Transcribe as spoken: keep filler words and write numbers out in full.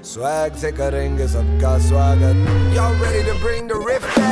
Swag से करेंगे सबका स्वागत. Y'all ready to bring the rift back?